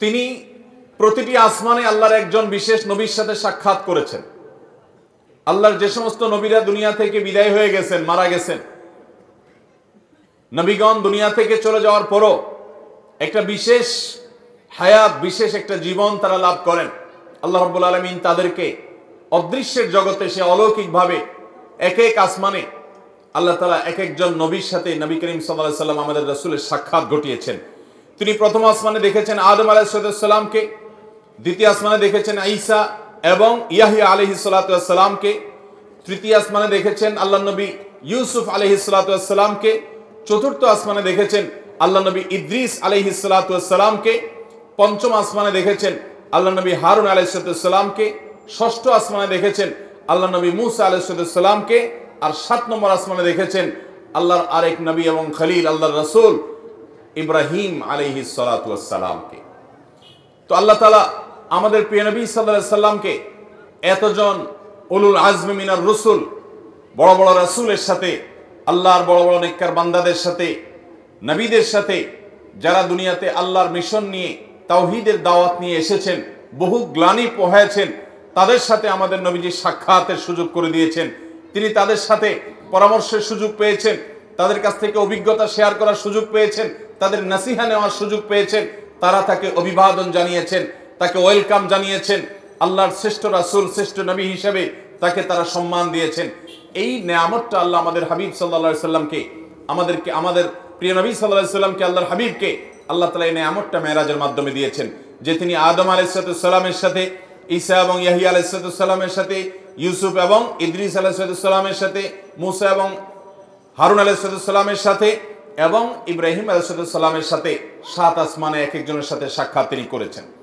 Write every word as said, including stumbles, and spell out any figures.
তিনি প্রতিটি আসমানে আল্লাহর একজন বিশেষ নবীর সাথে সাক্ষাৎ করেছেন। আল্লাহর যে সমস্ত নবীরা দুনিয়া থেকে বিদায় হয়ে গেছেন, মারা গেছেন, নবীগণ দুনিয়া থেকে চলে যাওয়ার পরও একটা বিশেষ হায়াত, বিশেষ একটা জীবন তারা লাভ করেন। আল্লাহ রাব্বুল আলামিন তাদেরকে অদৃশ্যের জগতে সে অলৌকিকভাবে এক এক আসমানে আল্লাহ তাআলা এক একজন নবীর সাথে নবী করিম সাল্লাল্লাহু আলাইহি সাল্লাম আমাদের রাসূলের সাক্ষাৎ ঘটিয়েছেন। তিনি প্রথম আসমানে দেখেছেন আদম আলাইহিস সালামকে, দ্বিতীয় আসমানে দেখেছেন ঈসা এবং ইয়াহইয়া আলাইহিস সালামকে, তৃতীয় আসমানে দেখেছেন আল্লাহ নবী ইউসুফ আলাইহিস সালামকে, চতুর্থ আসমানে দেখেছেন আল্লাহ নবী ইদ্রিস আলাইহিস সালামকে, পঞ্চম আসমানে দেখেছেন আল্লাহ নবী হারুন আলাইহিস সালামকে, ষষ্ঠ আসমানে দেখেছেন আল্লাহ নবী মুসা আলাইহিস সালামকে, আর সাত নম্বর আসমানে দেখেছেন আল্লাহর আরেক নবী এবং খলিল আল্লাহর রাসূল ইব্রাহিম আলাইহিস সালামকে। তো আল্লাহ তাআলা আমাদের প্রিয় নবী সাল্লাল্লাহু আলাইহি সাল্লামকে এতজন উলুল আজমি মিনার রসুল, বড় বড় রাসূলের সাথে, আল্লাহর বড় বড় নেককার বান্দাদের সাথে, নবীদের সাথে, যারা দুনিয়াতে আল্লাহর মিশন নিয়ে তাওহীদের দাওয়াত নিয়ে এসেছেন, বহু গ্লানি পোহায়েছেন, তাদের সাথে আমাদের নবীজি সাক্ষাতের সুযোগ করে দিয়েছেন। তিনি তাদের সাথে পরামর্শের সুযোগ পেয়েছেন, তাদের কাছ থেকে অভিজ্ঞতা শেয়ার করার সুযোগ পেয়েছেন, তাদের নসিহা নেওয়ার সুযোগ পেয়েছেন। তারা তাকে অভিবাদন জানিয়েছেন, তাকে ওয়েলকাম জানিয়েছেন, আল্লাহর শ্রেষ্ঠ রাসূল, শ্রেষ্ঠ নবী হিসেবে তাকে তারা সম্মান দিয়েছেন। এই নেয়ামতটা আল্লাহ আমাদের হাবিব সাল্লাল্লাহু আলাইহি সাল্লামকে, আমাদেরকে, আমাদের প্রিয় নবী সাল্লাল্লাহু আলাইহি সাল্লামকে, আল্লাহর হাবিবকে আল্লাহ তাআলা এই নেয়ামতটা মেরাজের মাধ্যমে দিয়েছেন, যে তিনি আদম আলাইহিস সালামের সাথে, ঈসা এবং ইয়াহইয়া আলাইহিস সালামের সাথে, ইউসুফ এবং ইদ্রিস আলাইহিস সালামের সাথে, মুসা এবং হারুন আলাইহিস সালামের সাথে এবং ইব্রাহিম আলাইহিস সালামের সাথে সাত আসমানে এক একজনের সাথে সাক্ষাৎ তিনি করেছেন।